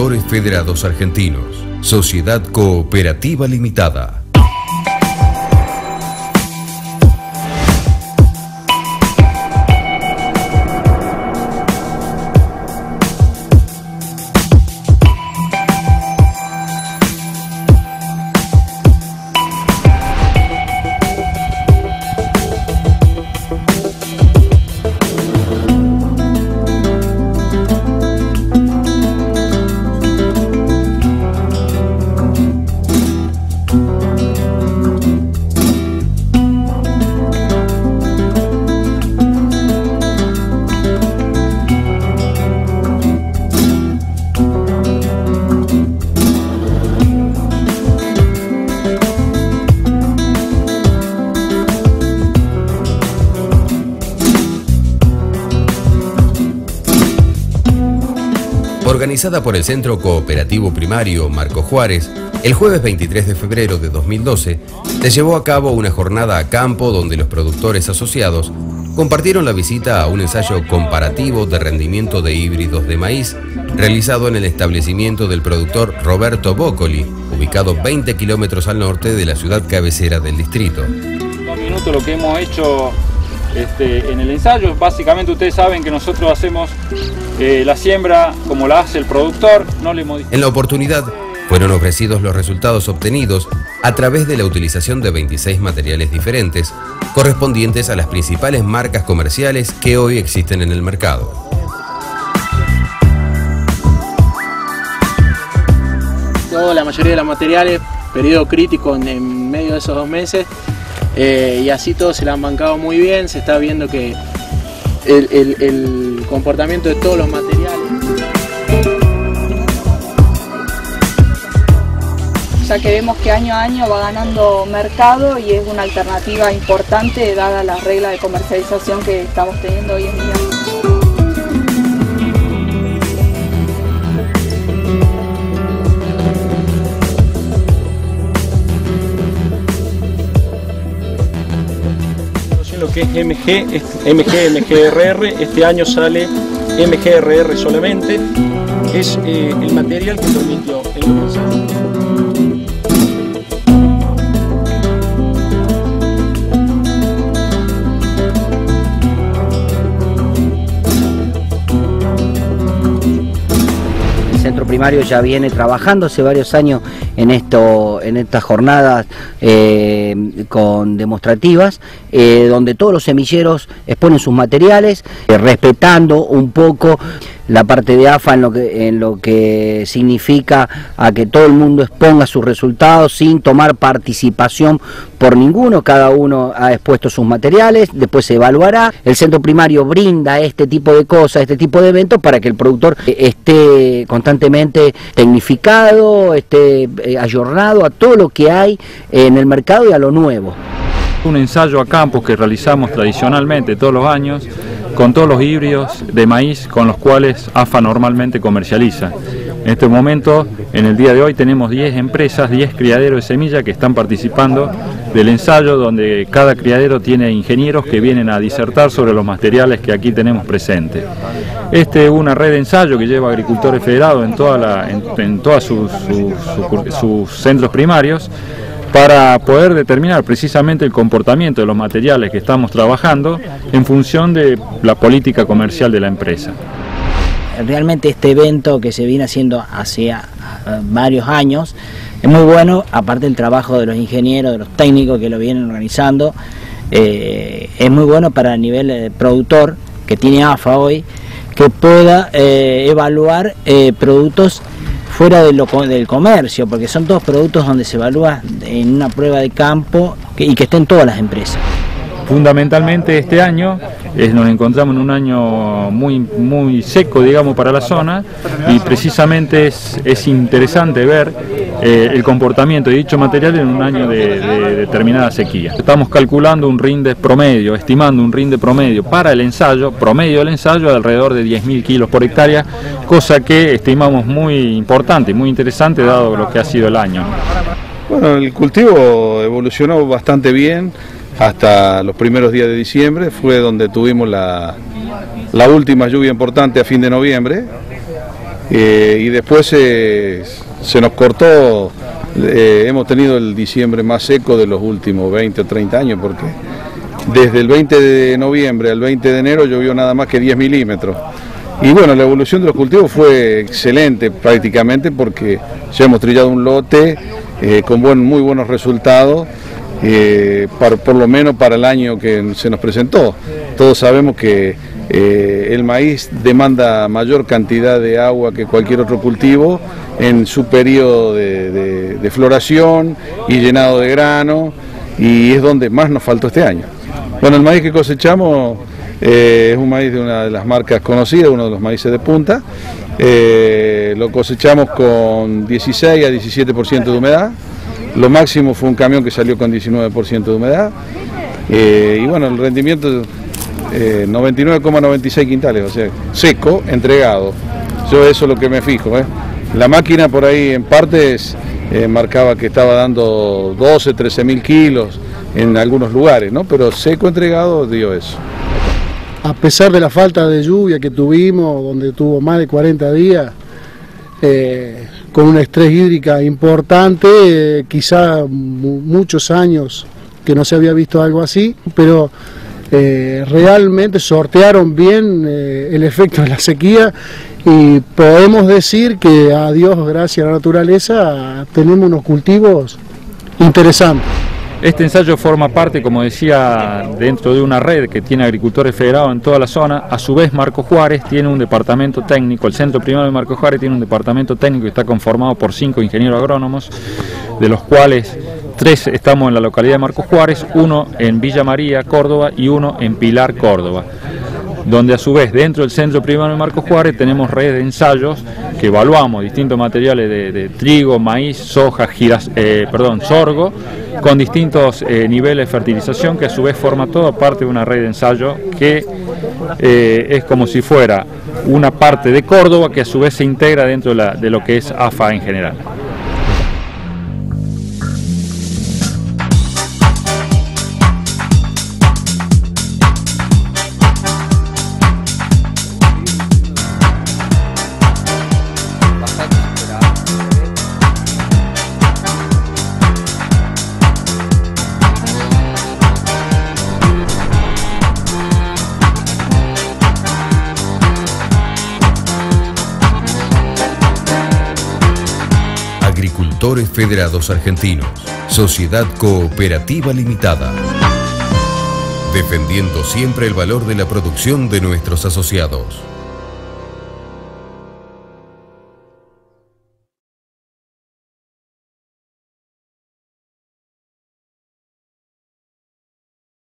Agricultores Federados Argentinos, Sociedad Cooperativa Limitada. Organizada por el Centro Cooperativo Primario Marco Juárez, el jueves 23 de febrero de 2012 se llevó a cabo una jornada a campo donde los productores asociados compartieron la visita a un ensayo comparativo de rendimiento de híbridos de maíz realizado en el establecimiento del productor Roberto Boccoli, ubicado 20 kilómetros al norte de la ciudad cabecera del distrito. En 2 minutos lo que hemos hecho en el ensayo, básicamente ustedes saben que nosotros hacemos la siembra como la hace el productor, no le modificamos. En la oportunidad fueron ofrecidos los resultados obtenidos a través de la utilización de 26 materiales diferentes, correspondientes a las principales marcas comerciales que hoy existen en el mercado. La mayoría de los materiales, periodo crítico en medio de esos 2 meses, y así todos se la han bancado muy bien. Se está viendo que el comportamiento de todos los materiales, ya que vemos que año a año va ganando mercado y es una alternativa importante dada la regla de comercialización que estamos teniendo hoy en día. Lo que es MGRR, este año sale MGRR solamente, es el material que permitió el ensayo. El centro primario ya viene trabajando hace varios años en estas jornadas con demostrativas, donde todos los semilleros exponen sus materiales, respetando un poco la parte de AFA en lo que significa a que todo el mundo exponga sus resultados sin tomar participación por ninguno. Cada uno ha expuesto sus materiales, después se evaluará. El centro primario brinda este tipo de cosas, este tipo de eventos para que el productor esté constantemente tecnificado, esté ayornado a todo lo que hay en el mercado y a lo nuevo. Un ensayo a campo que realizamos tradicionalmente todos los años con todos los híbridos de maíz con los cuales AFA normalmente comercializa. En este momento, en el día de hoy, tenemos 10 empresas, 10 criaderos de semilla que están participando del ensayo, donde cada criadero tiene ingenieros que vienen a disertar sobre los materiales que aquí tenemos presentes. Este es una red de ensayo que lleva Agricultores Federados en todos sus centros primarios, para poder determinar precisamente el comportamiento de los materiales que estamos trabajando en función de la política comercial de la empresa. Realmente este evento que se viene haciendo hace varios años es muy bueno, aparte del trabajo de los ingenieros, de los técnicos que lo vienen organizando, es muy bueno para el nivel productor que tiene AFA hoy, que pueda evaluar productos fuera del comercio, porque son todos productos donde se evalúa en una prueba de campo y que estén todas las empresas. Fundamentalmente este año nos encontramos en un año muy seco, digamos, para la zona, y precisamente es interesante ver el comportamiento de dicho material en un año de determinada sequía. Estamos calculando un rinde promedio, estimando un rinde promedio para el ensayo, promedio del ensayo de alrededor de 10.000 kilos por hectárea, cosa que estimamos muy importante, muy interesante dado lo que ha sido el año. Bueno, el cultivo evolucionó bastante bien. Hasta los primeros días de diciembre fue donde tuvimos la última lluvia importante a fin de noviembre, y después se nos cortó. Hemos tenido el diciembre más seco de los últimos 20 o 30 años, porque desde el 20 de noviembre al 20 de enero llovió nada más que 10 milímetros. Y bueno, la evolución de los cultivos fue excelente prácticamente, porque ya hemos trillado un lote con muy buenos resultados, por lo menos para el año que se nos presentó. Todos sabemos que el maíz demanda mayor cantidad de agua que cualquier otro cultivo en su periodo de floración y llenado de grano, y es donde más nos faltó este año. Bueno, el maíz que cosechamos es un maíz de una de las marcas conocidas, uno de los maíces de punta. Lo cosechamos con 16 a 17% de humedad. Lo máximo fue un camión que salió con 19% de humedad. Y bueno, el rendimiento 99,96 quintales, o sea, seco, entregado. Yo eso es lo que me fijo. La máquina por ahí en partes marcaba que estaba dando 12, 13 mil kilos en algunos lugares, ¿no? Pero seco, entregado, dio eso. A pesar de la falta de lluvia que tuvimos, donde tuvo más de 40 días, con una estrés hídrica importante, quizá muchos años que no se había visto algo así, pero realmente sortearon bien el efecto de la sequía, y podemos decir que a Dios, gracias a la naturaleza, tenemos unos cultivos interesantes. Este ensayo forma parte, como decía, dentro de una red que tiene agricultores federados en toda la zona. A su vez, Marcos Juárez tiene un departamento técnico, el Centro Primario de Marcos Juárez tiene un departamento técnico que está conformado por 5 ingenieros agrónomos, de los cuales 3 estamos en la localidad de Marcos Juárez, 1 en Villa María, Córdoba, y 1 en Pilar, Córdoba, donde a su vez dentro del Centro Primario de Marcos Juárez tenemos redes de ensayos que evaluamos distintos materiales de trigo, maíz, soja, sorgo, con distintos niveles de fertilización, que a su vez forma toda parte de una red de ensayo que es como si fuera una parte de Córdoba que a su vez se integra dentro de lo que es AFA en general. Agricultores Federados Argentinos, Sociedad Cooperativa Limitada. Defendiendo siempre el valor de la producción de nuestros asociados.